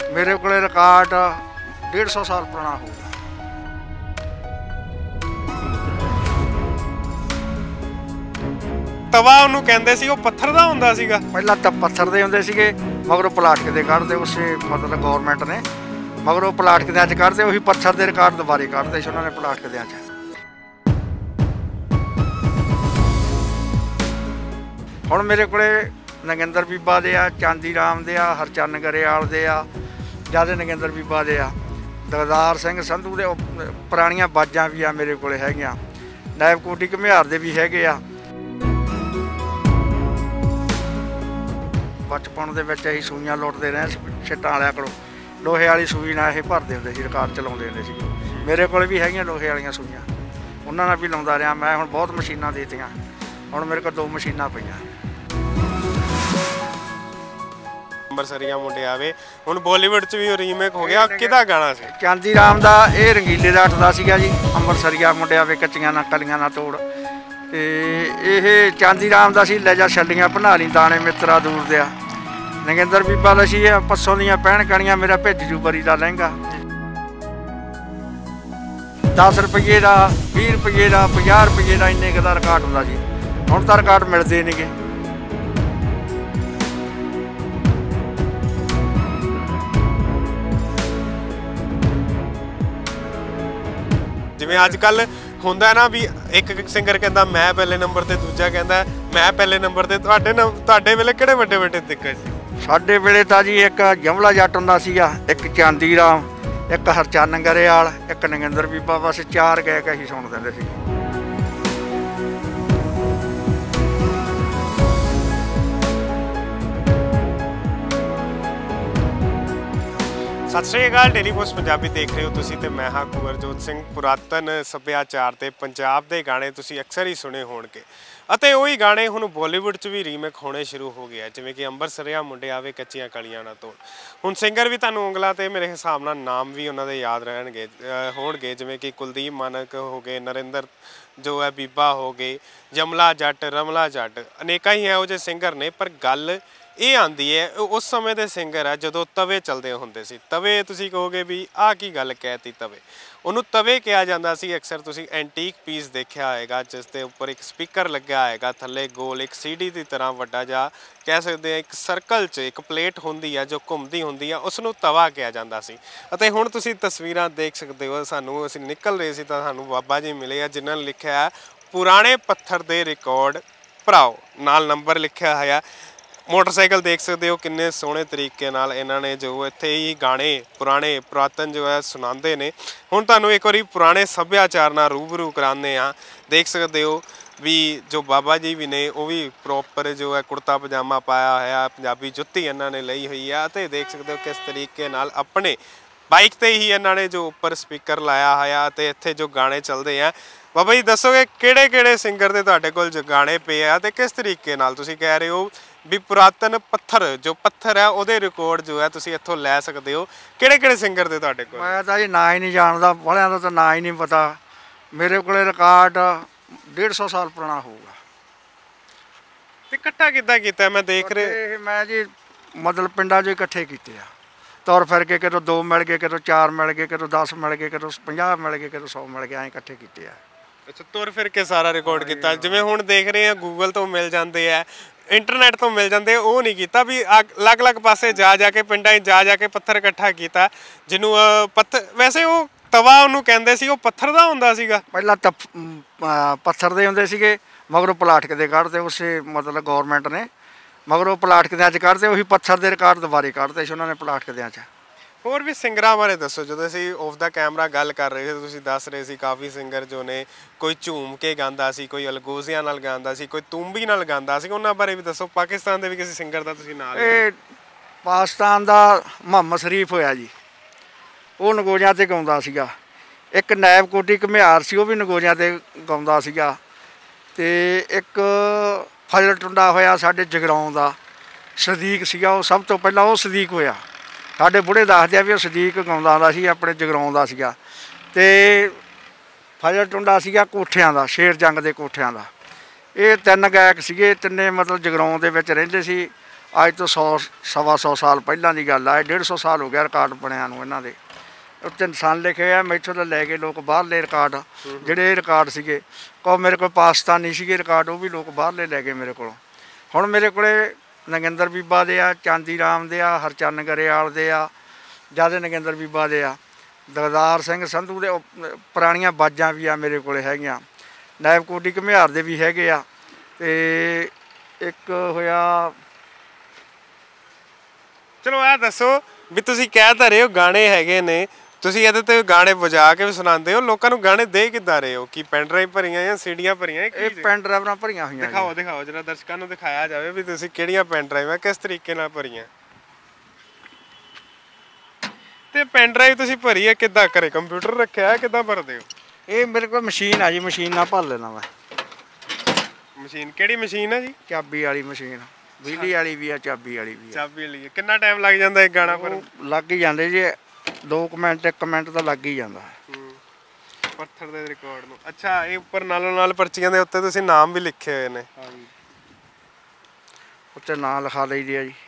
मेरे को रिकॉर्ड 150 साल पुराना होगा। तवा ਉਹਨੂੰ ਕਹਿੰਦੇ ਸੀ ਉਹ ਪੱਥਰ ਦਾ ਹੁੰਦਾ ਸੀਗਾ। ਪਹਿਲਾਂ ਤਾਂ ਪੱਥਰ ਦੇ ਹੁੰਦੇ ਸੀਗੇ, ਮਗਰੋਂ ਪਲਾਸਟਿਕ ਦੇ ਕੱਢਦੇ ਉਸੇ ਮਤਲਬ ਗੌਰਮੈਂਟ ਨੇ, ਮਗਰੋਂ ਪਲਾਸਟਿਕ ਦੇ 'ਚ ਕੱਢਦੇ, ਉਹੀ ਪੱਥਰ ਦੇ ਰਿਕਾਰਡ ਦੁਬਾਰੇ ਕੱਢਦੇ ਸੀ ਉਹਨਾਂ ਨੇ ਪਲਾਸਟਿਕ ਦੇ 'ਚ। ਹੁਣ ਮੇਰੇ ਕੋਲੇ ਨਗਿੰਦਰ ਬੀਬਾ ਦੇ ਆ, ਚਾਂਦੀ ਰਾਮ ਦੇ ਆ, ਹਰਚਰਨ ਗਰੇਵਾਲ ਦੇ ਆ, ਜਿਆਦਾ ਨਗਿੰਦਰ ਬੀਬਾ ਦੇ ਆ, ਦਗਦਾਰ ਸਿੰਘ ਸੰਧੂ ਦੇ ਪੁਰਾਣੀਆਂ ਬਾਜਾਂ ਵੀ ਆ ਮੇਰੇ ਕੋਲੇ ਹੈਗੀਆਂ, ਨਾਇਬ ਕੋਟੀ ਘੁਮਿਆਰ ਦੇ ਵੀ ਹੈਗੇ ਆ। ਬਚਪਨ ਦੇ ਵਿੱਚ ਅਸੀਂ ਸੂਈਆਂ ਲੁੱਟਦੇ ਰਹੇ ਛਿੱਟਾਂ ਵਾਲਿਆਂ ਕੋਲੋਂ, ਲੋਹੇ ਵਾਲੀ ਸੂਈ ਨਾਲ ਇਹ ਭਰਦੇ ਹੁੰਦੇ ਸੀ, ਰਿਕਾਰਡ ਚਲਾਉਂਦੇ ਹੁੰਦੇ ਸੀ। ਮੇਰੇ ਕੋਲ ਵੀ ਹੈਗੀਆਂ ਲੋਹੇ ਵਾਲੀਆਂ ਸੂਈਆਂ, ਉਹਨਾਂ ਨਾਲ ਵੀ ਲਾਉਂਦਾ ਰਿਹਾ ਮੈਂ। ਹੁਣ ਬਹੁਤ ਮਸ਼ੀਨਾਂ ਦੇ ਦਿੱਤੀਆਂ, ਹੁਣ ਮੇਰੇ ਕੋਲ 2 ਮਸ਼ੀਨਾਂ ਪਈਆਂ। ਅੰਬਰਸਰੀਆ ਮੁੰਡੇ ਆਵੇ ਹੁਣ ਬਾਲੀਵੁੱਡ 'ਚ ਵੀ ਰੀਮੇਕ ਹੋ ਗਿਆ, ਕਿਹਦਾ ਗਾਣਾ ਸੀ? ਚਾਂਦੀ ਰਾਮ ਦਾ। ਇਹ ਰੰਗੀਲੇ ਦਾ ਉੱਠਦਾ ਸੀਗਾ ਜੀ, ਅੰਬਰਸਰੀਆ ਮੁੰਡੇ ਆਵੇ ਕੱਚੀਆਂ ਨਾ ਕਲੀਆਂ ਨਾ ਤੋੜ। ਤੇ ਇਹ ਚਾਂਦੀ ਰਾਮ ਦਾ ਸੀ, ਲੈ ਜਾ ਛੱਲੀਆਂ ਬਣਾ ਲਈ ਦਾਣੇ ਮਿੱਤਰਾ ਦੂਰ ਦਿਆ। ਨਗਿੰਦਰ ਬੀਬਾ ਦਾ ਸੀ ਪੱਸੋਂ ਦੀਆਂ ਪੈਣ ਕਣੀਆਂ, ਮੇਰਾ ਭਿੱਜ ਜੂ ਬਰੀ ਦਾ ਲਹਿੰਗਾ। 10 ਰੁਪਈਏ ਦਾ, 20 ਰੁਪਈਏ ਦਾ, 50 ਰੁਪਈਏ ਦਾ, ਇੰਨੇ ਕੁ ਦਾ ਰਿਕਾਰਡ ਹੁੰਦਾ ਸੀ। ਹੁਣ ਤਾਂ ਰਿਕਾਰਡ ਮਿਲਦੇ ਨਹੀਂ ਗੇ। ਜਿਵੇਂ ਅੱਜ ਕੱਲ੍ਹ ਹੁੰਦਾ ਨਾ ਵੀ ਇੱਕ ਸਿੰਗਰ ਕਹਿੰਦਾ ਮੈਂ ਪਹਿਲੇ ਨੰਬਰ ਤੇ, ਦੂਜਾ ਕਹਿੰਦਾ ਮੈਂ ਪਹਿਲੇ ਨੰਬਰ ਤੇ। ਤੁਹਾਡੇ ਵੇਲੇ ਕਿਹੜੇ ਵੱਡੇ ਵੱਡੇ ਦਿੱਕਤ ਸੀ? ਸਾਡੇ ਵੇਲੇ ਤਾਂ ਜੀ ਇੱਕ ਜਮਲਾ ਜੱਟ ਹੁੰਦਾ ਸੀਗਾ, ਇੱਕ ਚਾਂਦੀ ਰਾਮ, ਇੱਕ ਹਰਚਰਨ ਗਰੇਵਾਲ, ਇੱਕ ਨਗਿੰਦਰ ਬੀਬਾ, ਬਸ 4 ਗਾਇਕ ਅਸੀਂ ਸੁਣ ਦਿੰਦੇ ਸੀ। ਸਤਿ ਸ਼੍ਰੀ ਅਕਾਲ, ਡੇਲੀ ਪੋਸਟ ਪੰਜਾਬੀ ਦੇਖ ਰਹੇ ਹੋ ਤੁਸੀਂ ਤੇ ਮੈਂ ਹਾਂ ਕੁਵਰਜੋਤ ਸਿੰਘ। ਪੁਰਾਤਨ ਸੱਭਿਆਚਾਰ ਤੇ ਪੰਜਾਬ ਦੇ ਗਾਣੇ ਤੁਸੀਂ ਅਕਸਰ ਹੀ ਸੁਣੇ ਹੋਣਗੇ ਅਤੇ ਉਹੀ ਗਾਣੇ ਹੁਣ ਬਾਲੀਵੁੱਡ 'ਚ ਵੀ ਰੀਮੇਕ ਹੋਣੇ ਸ਼ੁਰੂ ਹੋ ਗਏ, ਜਿਵੇਂ ਕਿ ਅੰਬਰਸਰੀਆ ਮੁੰਡੇ ਆਵੇ ਕੱਚੀਆਂ ਕਲੀਆਂ ਨਾ ਤੋੜ। ਹੁਣ ਸਿੰਗਰ ਵੀ ਤੁਹਾਨੂੰ ਉਂਗਲਾਂ ਤੇ ਮੇਰੇ ਹਿਸਾਬ ਨਾਲ ਨਾਮ ਵੀ ਉਹਨਾਂ ਦੇ ਯਾਦ ਹੋਣਗੇ, ਜਿਵੇਂ ਕਿ ਕੁਲਦੀਪ ਮਾਨਕ ਹੋ ਗਏ, ਨਰਿੰਦਰ ਜੋ ਹੈ ਬੀਬਾ ਹੋ ਗਏ, ਜਮਲਾ ਜੱਟ, ਰਮਲਾ ਜੱਟ, ਅਨੇਕਾਂ ਹੀ ਇਹੋ ਜਿਹੇ ਸਿੰਗਰ ਨੇ। ਪਰ ਗੱਲ ਇਹ ਆਉਂਦੀ ਹੈ ਉਸ ਸਮੇਂ ਦੇ ਸਿੰਗਰ ਆ ਜਦੋਂ ਤਵੇ ਚੱਲਦੇ ਹੁੰਦੇ ਸੀ। ਤਵੇ ਤੁਸੀਂ ਕਹੋਗੇ ਵੀ ਆਹ ਕੀ ਗੱਲ ਕਹਿਤੀ ਤਵੇ, ਉਹਨੂੰ ਤਵੇ ਕਿਹਾ ਜਾਂਦਾ ਸੀ। ਅਕਸਰ ਤੁਸੀਂ ਐਂਟੀਕ ਪੀਸ ਦੇਖਿਆ ਹੋਏਗਾ ਜਿਸ ਦੇ ਉੱਪਰ ਇੱਕ ਸਪੀਕਰ ਲੱਗਿਆ ਹੋਏਗਾ, ਥੱਲੇ ਗੋਲ ਇੱਕ CD ਦੀ ਤਰ੍ਹਾਂ ਵੱਡਾ ਜਿਹਾ ਕਹਿ ਸਕਦੇ ਆ, ਇੱਕ ਸਰਕਲ 'ਚ ਇੱਕ ਪਲੇਟ ਹੁੰਦੀ ਆ ਜੋ ਘੁੰਮਦੀ ਹੁੰਦੀ ਆ, ਉਸ ਨੂੰ ਤਵਾ ਕਿਹਾ ਜਾਂਦਾ ਸੀ। ਅਤੇ ਹੁਣ ਤੁਸੀਂ ਤਸਵੀਰਾਂ ਦੇਖ ਸਕਦੇ ਹੋ, ਅਸੀਂ ਨਿਕਲ ਰਹੇ ਸੀ ਤਾਂ ਸਾਨੂੰ ਬਾਬਾ ਜੀ ਮਿਲੇ ਆ ਜਿਨ੍ਹਾਂ ਨੇ ਲਿਖਿਆ ਪੁਰਾਣੇ ਪੱਥਰ ਦੇ ਰਿਕਾਰਡ ਭਰਾਓ, ਨਾਲ ਨੰਬਰ ਲਿਖਿਆ ਹੋਇਆ। ਮੋਟਰਸਾਈਕਲ ਦੇਖ ਸਕਦੇ ਹੋ ਕਿੰਨੇ ਸੋਹਣੇ ਤਰੀਕੇ ਨਾਲ ਇਹਨਾਂ ਨੇ ਜੋ ਇੱਥੇ ਹੀ ਗਾਣੇ ਪੁਰਾਤਨ ਜੋ ਹੈ ਸੁਣਾਉਂਦੇ ਨੇ। ਹੁਣ ਤੁਹਾਨੂੰ ਇੱਕ ਵਾਰੀ ਪੁਰਾਣੇ ਸੱਭਿਆਚਾਰ ਨਾਲ ਰੂਬਰੂ ਕਰਾਉਂਦੇ ਹਾਂ। ਦੇਖ ਸਕਦੇ ਹੋ ਵੀ ਜੋ ਬਾਬਾ ਜੀ ਵੀ ਨੇ ਉਹ ਵੀ ਪ੍ਰੋਪਰ ਜੋ ਹੈ ਕੁੜਤਾ ਪਜਾਮਾ ਪਾਇਆ ਹੋਇਆ, ਪੰਜਾਬੀ ਜੁੱਤੀ ਇਹਨਾਂ ਨੇ ਲਈ ਹੋਈ ਆ, ਅਤੇ ਦੇਖ ਸਕਦੇ ਹੋ ਕਿਸ ਤਰੀਕੇ ਨਾਲ ਆਪਣੇ ਬਾਈਕ 'ਤੇ ਹੀ ਇਹਨਾਂ ਨੇ ਜੋ ਉੱਪਰ ਸਪੀਕਰ ਲਾਇਆ ਹੋਇਆ ਅਤੇ ਇੱਥੇ ਜੋ ਗਾਣੇ ਚੱਲਦੇ ਆ। ਬਾਬਾ ਜੀ ਦੱਸੋਗੇ ਕਿਹੜੇ ਸਿੰਗਰ ਦੇ ਤੁਹਾਡੇ ਕੋਲ ਜੋ ਗਾਣੇ ਪਏ ਆ ਅਤੇ ਕਿਸ ਤਰੀਕੇ ਨਾਲ ਤੁਸੀਂ ਕਹਿ ਰਹੇ ਹੋ ਵੀ ਪੁਰਾਤਨ ਪੱਥਰ ਹੈ ਉਹਦੇ ਰਿਕਾਰਡ ਜੋ ਹੈ ਤੁਸੀਂ ਇੱਥੋਂ ਲੈ ਸਕਦੇ ਹੋ? ਕਿਹੜੇ ਸਿੰਗਰ ਦੇ ਤੁਹਾਡੇ ਕੋਲ? ਮੈਂ ਤਾਂ ਜੀ ਨਾਂ ਹੀ ਨਹੀਂ ਜਾਣਦਾ, ਵਾਲਿਆਂ ਦਾ ਤਾਂ ਨਾਂ ਹੀ ਨਹੀਂ ਪਤਾ। ਮੇਰੇ ਕੋਲੇ ਰਿਕਾਰਡ 150 ਸਾਲ ਪੁਰਾਣਾ ਹੋਊਗਾ। ਤੇ ਇਕੱਠਾ ਕਿੱਦਾਂ ਕੀਤਾ? ਮੈਂ ਦੇਖ ਰਿਹਾ ਮੈਂ ਜੀ ਮਤਲਬ ਪਿੰਡਾਂ 'ਚੋਂ ਇਕੱਠੇ ਕੀਤੇ ਆ, ਤੁਰ ਫਿਰ ਕੇ, ਕਿਤੋਂ 2 ਮਿਲ ਗਏ, ਕਿਤੋਂ 4 ਮਿਲ ਗਏ, ਕਿਤੋਂ 10 ਮਿਲ ਗਏ, ਕਿਤੋਂ 50 ਮਿਲ ਗਏ, ਕਿਤੋਂ 100 ਮਿਲ ਗਏ, ਐਂ ਇਕੱਠੇ ਕੀਤੇ ਆ। ਅੱਛਾ, ਤੁਰ ਫਿਰ ਕੇ ਸਾਰਾ ਰਿਕਾਰਡ ਕੀਤਾ। ਜਿਵੇਂ ਹੁਣ ਦੇਖ ਰਹੇ ਆ ਗੂਗਲ ਤੋਂ ਮਿਲ ਜਾਂਦੇ ਆ, ਇੰਟਰਨੈਟ ਤੋਂ ਮਿਲ ਜਾਂਦੇ, ਉਹ ਨਹੀਂ ਕੀਤਾ ਵੀ ਅਲੱਗ-ਅਲੱਗ ਪਾਸੇ ਜਾ ਕੇ ਪਿੰਡਾਂ 'ਚ ਜਾ ਕੇ ਪੱਥਰ ਇਕੱਠਾ ਕੀਤਾ, ਜਿਹਨੂੰ ਵੈਸੇ ਉਹ ਤਵਾ ਉਹਨੂੰ ਕਹਿੰਦੇ ਸੀ, ਉਹ ਪੱਥਰ ਦਾ ਹੁੰਦਾ ਸੀਗਾ। ਪਹਿਲਾਂ ਤਾਂ ਪੱਥਰ ਦੇ ਹੁੰਦੇ ਸੀਗੇ, ਮਗਰੋਂ ਪਲਾਸਟਿਕ ਦੇ ਕੱਢਦੇ ਉਸੇ ਮਤਲਬ ਗੌਰਮੈਂਟ ਨੇ, ਮਗਰੋਂ ਪਲਾਸਟਿਕ ਦੇ 'ਚ ਕੱਢਦੇ, ਉਹੀ ਪੱਥਰ ਦੇ ਰਿਕਾਰਡ ਦੁਬਾਰੇ ਕੱਢਦੇ ਸੀ ਉਹਨਾਂ ਨੇ ਪਲਾਸਟਿਕ ਦੇ 'ਚ। ਹੋਰ ਵੀ ਸਿੰਗਰਾਂ ਬਾਰੇ ਦੱਸੋ। ਜਦੋਂ ਅਸੀਂ ਆਫ ਦਾ ਕੈਮਰਾ ਗੱਲ ਕਰ ਰਹੇ ਸੀ ਤੁਸੀਂ ਦੱਸ ਰਹੇ ਸੀ ਕਾਫੀ ਸਿੰਗਰ ਜੋ ਨੇ, ਕੋਈ ਝੂਮ ਕੇ ਗਾਉਂਦਾ ਸੀ, ਕੋਈ ਅਲਗੋਜ਼ਿਆਂ ਨਾਲ ਗਾਉਂਦਾ ਸੀ, ਕੋਈ ਤੂੰਬੀ ਨਾਲ ਗਾਉਂਦਾ ਸੀ, ਉਹਨਾਂ ਬਾਰੇ ਵੀ ਦੱਸੋ। ਪਾਕਿਸਤਾਨ ਦੇ ਵੀ ਕਿਸੇ ਸਿੰਗਰ ਦਾ ਤੁਸੀਂ ਨਾਲ? ਇਹ ਪਾਕਿਸਤਾਨ ਦਾ ਮੁਹੰਮਦ ਸ਼ਰੀਫ ਹੋਇਆ ਜੀ, ਉਹ ਨਗੋਜਿਆਂ 'ਤੇ ਗਾਉਂਦਾ ਸੀਗਾ। ਇੱਕ ਨਾਇਬ ਕੋਟੀ ਘੁਮਿਆਰ ਸੀ, ਉਹ ਵੀ ਨਗੋਜਿਆਂ 'ਤੇ ਗਾਉਂਦਾ ਸੀਗਾ। ਅਤੇ ਇੱਕ ਫਜ਼ਲ ਟੁੰਡਾ ਹੋਇਆ ਸਾਡੇ ਜਗਰਾਉਂ ਦਾ, ਸਦੀਕ ਸੀਗਾ ਉਹ, ਸਭ ਤੋਂ ਪਹਿਲਾਂ ਉਹ ਸਦੀਕ ਹੋਇਆ। ਸਾਡੇ ਬੁੜੇ ਦੱਸਦੇ ਆ ਵੀ ਉਹ ਸਦੀਕ ਗਾਉਂਦਾ ਹੁੰਦਾ ਸੀ, ਆਪਣੇ ਜਗਰਾਉਂ ਦਾ ਸੀਗਾ। ਅਤੇ ਫਜ਼ਲ ਟੁੰਡਾ ਸੀਗਾ ਕੋਠਿਆਂ ਦਾ, ਸ਼ੇਰ ਜੰਗ ਦੇ ਕੋਠਿਆਂ ਦਾ। ਇਹ 3 ਗਾਇਕ ਸੀਗੇ, ਤਿੰਨੇ ਮਤਲਬ ਜਗਰਾਉਂ ਦੇ ਵਿੱਚ ਰਹਿੰਦੇ ਸੀ। ਅੱਜ ਤੋਂ 100 ਸਾਲ ਪਹਿਲਾਂ ਦੀ ਗੱਲ ਆ। 150 ਸਾਲ ਹੋ ਗਿਆ ਰਿਕਾਰਡ ਬਣਿਆ ਨੂੰ ਇਹਨਾਂ ਦੇ। ਉੱਤੇ ਨਿਸ਼ਾਨ ਲਿਖੇ ਆ। ਮੈਥੋਂ ਤਾਂ ਲੈ ਕੇ ਲੋਕ ਬਾਹਰਲੇ ਰਿਕਾਰਡ ਜਿਹੜੇ ਇਹ ਰਿਕਾਰਡ ਸੀਗੇ, ਕੋ ਮੇਰੇ ਕੋਲ ਪਾਕਿਸਤਾਨੀ ਸੀਗੇ ਰਿਕਾਰਡ, ਉਹ ਵੀ ਲੋਕ ਬਾਹਰਲੇ ਲੈ ਗਏ ਮੇਰੇ ਕੋਲੋਂ। ਹੁਣ ਮੇਰੇ ਕੋਲ ਨਗਿੰਦਰ ਬੀਬਾ ਦੇ ਆ, ਚਾਂਦੀ ਰਾਮ ਦੇ ਆ, ਹਰਚੰਨ ਗਰੇਵਾਲ ਦੇ ਆ, ਜਿਆਦਾ ਨਗਿੰਦਰ ਬੀਬਾ ਦੇ ਆ, ਦਲਦਾਰ ਸਿੰਘ ਸੰਧੂ ਦੇ ਪੁਰਾਣੀਆਂ ਬਾਜਾਂ ਵੀ ਆ ਮੇਰੇ ਕੋਲ ਹੈਗੀਆਂ। ਨਾਇਬ ਕੋਟੀ ਘੁਮਿਆਰ ਦੇ ਵੀ ਹੈਗੇ ਆ। ਅਤੇ ਇੱਕ ਹੋਇਆ, ਚਲੋ ਇਹ ਦੱਸੋ ਵੀ ਤੁਸੀਂ ਕਹਿ ਤਾਂ ਰਹੇ ਹੋ ਗਾਣੇ ਹੈਗੇ ਨੇ, ਤੁਸੀਂ ਇਹਦੇ ਤੇ ਗਾਣੇ ਵਜਾ ਕੇ ਵੀ ਸੁਣਾਉਂਦੇ ਹੋ, ਲੋਕਾਂ ਨੂੰ ਗਾਣੇ ਦੇ ਕਿੱਦਾਂ ਰਹੇ ਹੋ? ਕੀ ਪੈਨ ਡਰਾਈਵ ਭਰੀਆਂ ਜਾਂ ਸੀਡੀਆਂ ਭਰੀਆਂ? ਇਹ ਪੈਨ ਡਰਾਈਵਰਾਂ ਭਰੀਆਂ ਹੋਈਆਂ। ਦਿਖਾਓ ਜਰਾ ਦਰਸ਼ਕਾਂ ਨੂੰ ਦਿਖਾਇਆ ਜਾਵੇ ਵੀ ਤੁਸੀਂ ਕਿਹੜੀਆਂ ਪੈਨ ਡਰਾਈਵਾਂ ਕਿਸ ਤਰੀਕੇ ਨਾਲ ਭਰੀਆਂ। ਤੇ ਪੈਨ ਡਰਾਈਵ ਤੁਸੀਂ ਭਰੀ ਹੈ ਕਿੱਦਾਂ? ਘਰੇ ਕੰਪਿਊਟਰ ਰੱਖਿਆ ਹੈ, ਕਿੱਦਾਂ ਭਰਦੇ ਹੋ? ਇਹ ਮੇਰੇ ਕੋਲ ਮਸ਼ੀਨ ਆ ਜੀ, ਮਸ਼ੀਨ ਨਾਲ ਭਰ ਲੈਣਾ ਮੈਂ। ਮਸ਼ੀਨ ਕਿਹੜੀ ਮਸ਼ੀਨ ਹੈ ਜੀ? ਚਾਬੀ ਵਾਲੀ ਮਸ਼ੀਨ, ਬਿਜਲੀ ਵਾਲੀ ਵੀ ਆ, ਚਾਬੀ ਵਾਲੀ ਵੀ ਆ। ਚਾਬੀ ਵਾਲੀ। ਕਿੰਨਾ ਟਾਈਮ ਲੱਗ ਜਾਂਦਾ ਇੱਕ ਗਾਣਾ ਭਰਨ? ਲੱਗ ਹੀ ਜਾਂਦੇ ਜੀ 2 ਮਿੰਟ 1 ਮਿੰਟ ਤਾਂ ਲੱਗ ਹੀ ਜਾਂਦਾ। ਪੱਥਰ ਦੇ ਰਿਕਾਰਡ ਨੂੰ। ਅੱਛਾ, ਇਹ ਉੱਪਰ ਨਾਲੋਂ ਨਾਲ ਪਰਚੀਆਂ ਦੇ ਉੱਤੇ ਤੁਸੀਂ ਨਾਮ ਵੀ ਲਿਖੇ ਹੋਏ ਨੇ? ਹਾਂਜੀ, ਉੱਤੇ ਨਾਂ ਲਿਖਾ ਲਈਦੇ ਆ ਜੀ।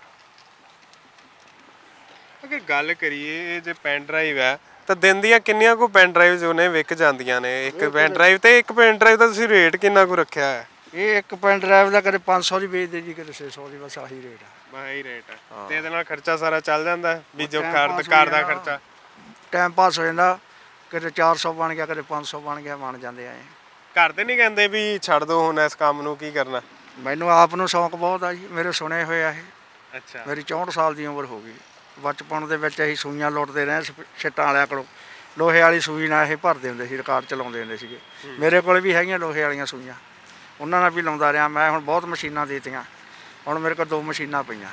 ਅਗਰ ਗੱਲ ਕਰੀਏ ਇਹ ਜੇ ਪੈਨ ਡਰਾਈਵ ਹੈ ਤਾਂ ਦਿਨ ਦੀਆਂ ਕਿੰਨੀਆਂ ਕੁ ਪੈਨ ਡਰਾਈਵ ਜੋ ਨੇ ਵਿਕ ਜਾਂਦੀਆਂ ਨੇ ਇੱਕ ਪੈਨ ਡਰਾਈਵ ਤੇ? ਇੱਕ ਪੈਨ ਡਰਾਈਵ ਦਾ ਤੁਸੀਂ ਰੇਟ ਕਿੰਨਾ ਕੁ ਰੱਖਿਆ ਹੈ? ਇਹ ਇੱਕ ਪੈਨ ਡਰਾਈਵ ਦਾ ਕਦੇ 500 ਦੀ ਵੇਚਦੇ ਜੀ, ਕਦੇ 600 ਦੀ, ਬਸ ਆਹੀ ਰੇਟ ਆ। ਬਸ ਇਹੀ ਰੇਟ ਹੈ। ਤੇ ਇਹਦੇ ਨਾਲ ਖਰਚਾ ਸਾਰਾ ਚੱਲ ਜਾਂਦਾ ਵੀ ਜੋ ਘਰ ਦਾ ਖਰਚਾ? ਟਾਈਮ ਪਾਸ ਹੋ ਜਾਂਦਾ। ਕਦੇ 400 ਬਣ ਗਿਆ, ਕਦੇ 500 ਬਣ ਗਿਆ, ਬਣ ਜਾਂਦੇ ਆ। ਘਰ ਦੇ ਨਹੀਂ ਕਹਿੰਦੇ ਵੀ ਛੱਡ ਦੋ ਹੁਣ ਇਸ ਕੰਮ ਨੂੰ, ਕੀ ਕਰਨਾ? ਮੈਨੂੰ ਆਪ ਨੂੰ ਸ਼ੌਂਕ ਬਹੁਤ ਆ ਜੀ, ਮੇਰੇ ਸੁਣੇ ਹੋਏ ਆ ਇਹ। ਅੱਛਾ। ਮੇਰੀ 64 ਸਾਲ ਦੀ ਉਮਰ ਹੋ ਗਈ। ਬਚਪਨ ਦੇ ਵਿੱਚ ਅਸੀਂ ਸੂਈਆਂ ਲੁੱਟਦੇ ਰਹੇ ਛਿੱਟਾਂ ਵਾਲਿਆਂ ਕੋਲੋਂ। ਲੋਹੇ ਵਾਲੀ ਸੂਈ ਨਾਲ ਇਹ ਭਰਦੇ ਹੁੰਦੇ ਸੀ, ਰਿਕਾਰਡ ਚਲਾਉਂਦੇ ਹੁੰਦੇ ਸੀਗੇ। ਮੇਰੇ ਕੋਲ ਵੀ ਹੈਗੀਆਂ ਲੋਹੇ ਵਾਲੀਆਂ ਸੂਈਆਂ, ਉਹਨਾਂ ਨਾਲ ਵੀ ਲਾਉਂਦਾ ਰਿਹਾ ਮੈਂ। ਹੁਣ ਬਹੁਤ ਮਸ਼ੀਨਾਂ ਦੇ ਦਿੱਤੀਆਂ, ਹੁਣ ਮੇਰੇ ਕੋਲ 2 ਮਸ਼ੀਨਾਂ ਪਈਆਂ।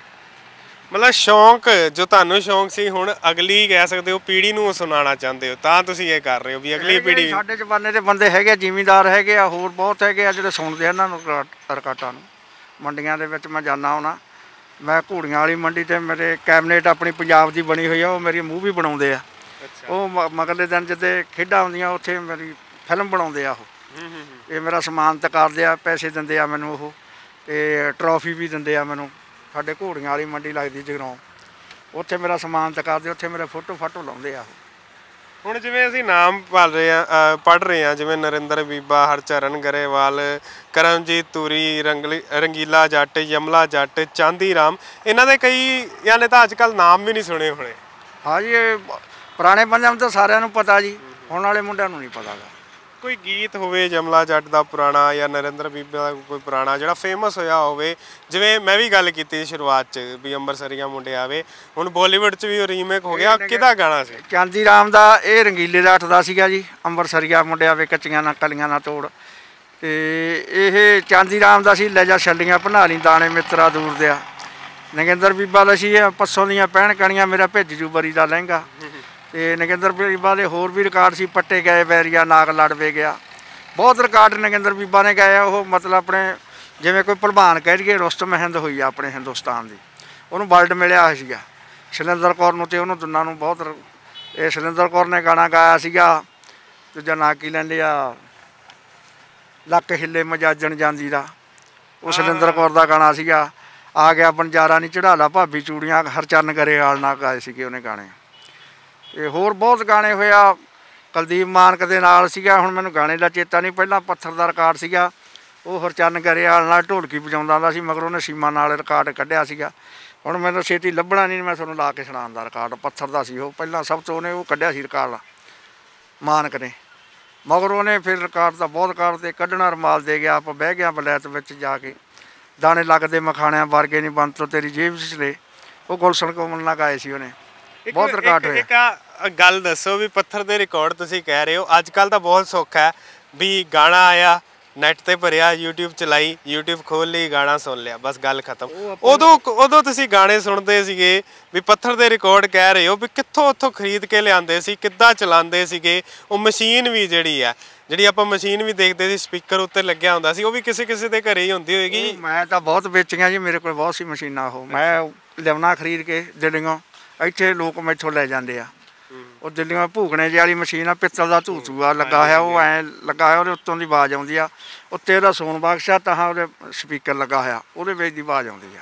ਮਤਲਬ ਸ਼ੌਂਕ ਜੋ ਤੁਹਾਨੂੰ ਸ਼ੌਂਕ ਸੀ, ਹੁਣ ਅਗਲੀ ਕਹਿ ਸਕਦੇ ਹੋ ਪੀੜ੍ਹੀ ਨੂੰ ਸੁਣਾਉਣਾ ਚਾਹੁੰਦੇ ਹੋ, ਤਾਂ ਤੁਸੀਂ ਇਹ ਕਰ ਰਹੇ ਹੋ ਵੀ ਅਗਲੀ ਪੀੜ੍ਹੀ। ਸਾਡੇ ਜ਼ਮਾਨੇ ਦੇ ਬੰਦੇ ਹੈਗੇ, ਜ਼ਿਮੀਂਦਾਰ ਹੈਗੇ ਆ, ਹੋਰ ਬਹੁਤ ਹੈਗੇ ਆ ਜਿਹੜੇ ਸੁਣਦੇ ਆ ਇਹਨਾਂ ਨੂੰ ਰਿਕਾਰਡਾਂ ਨੂੰ। ਮੰਡੀਆਂ ਦੇ ਵਿੱਚ ਮੈਂ ਜਾਂਦਾ ਹੁੰਦਾ, ਮੈਂ ਘੋੜੀਆਂ ਵਾਲੀ ਮੰਡੀ 'ਤੇ ਮੇਰੇ ਕੈਬਨਿਟ ਆਪਣੀ ਪੰਜਾਬ ਦੀ ਬਣੀ ਹੋਈ ਆ, ਉਹ ਮੇਰੀ ਮੂਵੀ ਬਣਾਉਂਦੇ ਆ। ਉਹ ਮਗਰਲੇ ਦਿਨ ਜਿੱਦੇ ਖੇਡਾਂ ਆਉਂਦੀਆਂ ਉੱਥੇ ਮੇਰੀ ਫਿਲਮ ਬਣਾਉਂਦੇ ਆ ਉਹ। ਇਹ ਮੇਰਾ ਸਨਮਾਨਿਤ ਕਰਦੇ ਆ, ਪੈਸੇ ਦਿੰਦੇ ਆ ਮੈਨੂੰ ਉਹ, ਅਤੇ ਟਰੋਫੀ ਵੀ ਦਿੰਦੇ ਆ ਮੈਨੂੰ। ਸਾਡੇ ਘੋੜੀਆਂ ਵਾਲੀ ਮੰਡੀ ਲੱਗਦੀ ਜਗਰਾਉਂ, ਉੱਥੇ ਮੇਰਾ ਸਨਮਾਨਿਤ ਕਰਦੇ, ਉੱਥੇ ਮੇਰੇ ਫੋਟੋ ਲਾਉਂਦੇ ਆ ਉਹ। ਹੁਣ ਜਿਵੇਂ ਅਸੀਂ ਨਾਮ ਪੜ੍ਹ ਰਹੇ ਹਾਂ, ਜਿਵੇਂ ਨਰਿੰਦਰ ਬੀਬਾ, ਹਰਚਰਨ ਗਰੇਵਾਲ, ਕਰਮਜੀਤ ਤੂਰੀ, ਰੰਗੀਲਾ ਜੱਟ, ਯਮਲਾ ਜੱਟ, ਚਾਂਦੀ ਰਾਮ, ਇਹਨਾਂ ਦੇ ਕਈ ਯਾਨੀ ਤਾਂ ਅੱਜ ਕੱਲ੍ਹ ਨਾਮ ਵੀ ਨਹੀਂ ਸੁਣੇ ਹੋਣੇ। ਹਾਂ ਜੀ, ਇਹ ਪੁਰਾਣੇ ਬੰਦਿਆਂ ਨੂੰ ਤਾਂ ਸਾਰਿਆਂ ਨੂੰ ਪਤਾ ਜੀ, ਹੁਣ ਵਾਲੇ ਮੁੰਡਿਆਂ ਨੂੰ ਨਹੀਂ ਪਤਾ ਗਾ। ਕੋਈ ਗੀਤ ਹੋਵੇ ਯਮਲਾ ਜੱਟ ਦਾ ਪੁਰਾਣਾ ਜਾਂ ਨਰਿੰਦਰ ਬੀਬਾ ਦਾ ਕੋਈ ਪੁਰਾਣਾ ਜਿਹੜਾ ਫੇਮਸ ਹੋਇਆ ਹੋਵੇ? ਜਿਵੇਂ ਮੈਂ ਵੀ ਗੱਲ ਕੀਤੀ ਸ਼ੁਰੂਆਤ 'ਚ ਵੀ ਅੰਮ੍ਰਿਤਸਰੀਆਂ ਮੁੰਡੇ ਆਵੇ, ਹੁਣ ਬਾਲੀਵੁੱਡ 'ਚ ਵੀ ਉਹ ਰੀਮੇਕ ਹੋ ਗਿਆ, ਕਿਹਦਾ ਗਾਣਾ ਸੀ? ਚਾਂਦੀ ਰਾਮ ਦਾ। ਇਹ ਰੰਗੀਲੇ ਦਾ ਉੱਠਦਾ ਸੀਗਾ ਜੀ, ਅੰਮ੍ਰਿਤਸਰੀਆ ਮੁੰਡੇ ਆਵੇ ਕੱਚੀਆਂ ਨਾ ਕਲੀਆਂ ਨਾ ਤੋੜ। ਅਤੇ ਇਹ ਚਾਂਦੀ ਰਾਮ ਦਾ ਸੀ ਲੈ ਜਾ ਛੱਲੀਆਂ ਬਣਾ ਲਈ ਦਾਣੇ ਮਿੱਤਰਾ ਦੂਰ ਦਿਆ। ਨਗਿੰਦਰ ਬੀਬਾ ਦਾ ਸੀ ਪੱਸੋਂ ਦੀਆਂ ਪਹਿਣ ਕਣੀਆਂ ਮੇਰਾ ਭਿੱਜ ਜੂ ਬਰੀ ਦਾ ਲਹਿੰਗਾ। ਅਤੇ ਨਗਿੰਦਰ ਬੀਬਾ ਦੇ ਹੋਰ ਵੀ ਰਿਕਾਰਡ ਸੀ, ਪੱਟੇ ਗਏ ਵੈਰੀਆ, ਨਾਗ ਲੜਵੇ ਗਿਆ, ਬਹੁਤ ਰਿਕਾਰਡ ਨਗਿੰਦਰ ਬੀਬਾ ਨੇ ਗਾਏ ਆ। ਉਹ ਮਤਲਬ ਆਪਣੇ ਜਿਵੇਂ ਕੋਈ ਭਲਵਾਨ ਕਹਿ ਦਈਏ, ਰੁਸਤਮ ਹਿੰਦ ਹੋਈ ਆ ਆਪਣੇ ਹਿੰਦੁਸਤਾਨ ਦੀ, ਉਹਨੂੰ ਵਰਲਡ ਮਿਲਿਆ ਸੀਗਾ ਸ਼ੈਲੇਂਦਰ ਕੌਰ ਨੂੰ, ਅਤੇ ਉਹਨੂੰ ਦੋਨਾਂ ਨੂੰ ਬਹੁਤ। ਇਹ ਸ਼ੈਲੇਂਦਰ ਕੌਰ ਨੇ ਗਾਣਾ ਗਾਇਆ ਸੀਗਾ, ਦੂਜਾ ਨਾਂ ਕੀ ਲੈਂਦੇ ਆ, ਲੱਕ ਹਿੱਲੇ ਮਜਾਜਣ ਜਾਂਦੀ ਦਾ, ਉਹ ਸ਼ੈਲੇਂਦਰ ਕੌਰ ਦਾ ਗਾਣਾ ਸੀਗਾ। ਆ ਗਿਆ ਬੰਜਾਰਾ ਨਹੀਂ ਚੜ੍ਹਾ ਲਾ ਭਾਬੀ ਚੂੜੀਆਂ, ਹਰਚੰਨ ਗਰੇਵਾਲ ਨਾਲ ਗਾਏ ਸੀਗੇ ਉਹਨੇ ਗਾਣੇ। ਇਹ ਹੋਰ ਬਹੁਤ ਗਾਣੇ ਹੋਇਆ, ਕੁਲਦੀਪ ਮਾਨਕ ਦੇ ਨਾਲ ਸੀਗਾ। ਹੁਣ ਮੈਨੂੰ ਗਾਣੇ ਦਾ ਚੇਤਾ ਨਹੀਂ, ਪਹਿਲਾਂ ਪੱਥਰ ਦਾ ਰਿਕਾਰਡ ਸੀਗਾ, ਉਹ ਹਰਚੰਨ ਗਰੇਵਾਲ ਨਾਲ ਢੋਲਕੀ ਵਜਾਉਂਦਾ ਹੁੰਦਾ ਸੀ, ਮਗਰ ਉਹਨੇ ਸੀਮਾ ਨਾਲ ਰਿਕਾਰਡ ਕੱਢਿਆ ਸੀਗਾ। ਹੁਣ ਮੈਨੂੰ ਛੇਤੀ ਲੱਭਣਾ ਨਹੀਂ, ਮੈਂ ਤੁਹਾਨੂੰ ਲਾ ਕੇ ਸੁਣਾਉਣ ਦਾ। ਰਿਕਾਰਡ ਪੱਥਰ ਦਾ ਸੀ ਉਹ, ਪਹਿਲਾਂ ਸਭ ਤੋਂ ਉਹਨੇ ਉਹ ਕੱਢਿਆ ਸੀ ਰਿਕਾਰਡ ਮਾਨਕ ਨੇ, ਮਗਰ ਉਹਨੇ ਫਿਰ ਰਿਕਾਰਡ ਦਾ ਬਹੁਤ ਰਿਕਾਰਡ 'ਤੇ ਕੱਢਣਾ ਰੁਮਾਲ ਦੇ ਗਿਆ। ਆਪਾਂ ਬਹਿ ਗਿਆ ਬਲੈਤ ਵਿੱਚ ਜਾ ਕੇ, ਦਾਣੇ ਲੱਗਦੇ ਮਖਾਣਿਆਂ ਵਰਗੇ ਨਹੀਂ ਬੰਦ ਤੋਂ ਤੇਰੀ ਜੇਬ 'ਚ ਚਲੇ, ਉਹ ਗੁਲਸ਼ਨ ਕੋਮਲ ਨਾਲ ਗਾਏ ਸੀ ਉਹਨੇ, ਬਹੁਤ ਰਿਕਾਰਡ ਹੋਏ। ਇੱਕ ਗੱਲ ਦੱਸੋ ਵੀ ਪੱਥਰ ਦੇ ਰਿਕਾਰਡ ਤੁਸੀਂ ਕਹਿ ਰਹੇ ਹੋ, ਅੱਜ ਕੱਲ੍ਹ ਤਾਂ ਬਹੁਤ ਸੌਖਾ ਹੈ ਵੀ ਗਾਣਾ ਆਇਆ ਨੈੱਟ 'ਤੇ ਭਰਿਆ, YouTube ਚਲਾਈ, YouTube ਖੋਲ੍ਹ ਲਈ, ਗਾਣਾ ਸੁਣ ਲਿਆ, ਬਸ ਗੱਲ ਖਤਮ। ਉਦੋਂ ਤੁਸੀਂ ਗਾਣੇ ਸੁਣਦੇ ਸੀਗੇ ਵੀ ਪੱਥਰ ਦੇ ਰਿਕਾਰਡ ਕਹਿ ਰਹੇ ਹੋ ਵੀ ਕਿੱਥੋਂ ਉੱਥੋਂ ਖਰੀਦ ਕੇ ਲਿਆਂਦੇ ਸੀ, ਕਿੱਦਾਂ ਚਲਾਉਂਦੇ ਸੀਗੇ? ਉਹ ਮਸ਼ੀਨ ਵੀ ਜਿਹੜੀ ਆਪਾਂ ਮਸ਼ੀਨ ਵੀ ਦੇਖਦੇ ਸੀ ਸਪੀਕਰ ਉੱਤੇ ਲੱਗਿਆ ਹੁੰਦਾ ਸੀ, ਉਹ ਵੀ ਕਿਸੇ ਦੇ ਘਰੇ ਹੀ ਹੁੰਦੀ ਹੋਏਗੀ। ਮੈਂ ਤਾਂ ਬਹੁਤ ਵੇਚੀਆਂ ਜੀ, ਮੇਰੇ ਕੋਲ ਬਹੁਤ ਸੀ ਮਸ਼ੀਨਾਂ। ਉਹ ਮੈਂ ਲਿਆਉਣਾ ਖਰੀਦ ਕੇ ਦਿੱਲੀਓਂ, ਇੱਥੇ ਲੋਕ ਮੈਥੋਂ ਲੈ ਜਾਂਦੇ ਆ। ਉਹ ਦਿੱਲੀਓਂ ਭੂਕਣੇ ਜਿਹੀ ਵਾਲੀ ਮਸ਼ੀਨ ਆ, ਪਿੱਤਲ ਦਾ ਧੂਤੂਆ ਲੱਗਾ ਹੋਇਆ, ਉਹ ਐਂ ਲੱਗਾ ਹੋਇਆ, ਉਹਦੇ ਉੱਤੋਂ ਦੀ ਆਵਾਜ਼ ਆਉਂਦੀ ਆ। ਉੱਤੇ ਉਹਦਾ ਸੋਨ ਬਖਸ਼ ਆ, ਤਾਂ ਉਹਦੇ ਸਪੀਕਰ ਲੱਗਾ ਹੋਇਆ, ਉਹਦੇ ਵਿੱਚ ਦੀ ਆਵਾਜ਼ ਆਉਂਦੀ ਆ।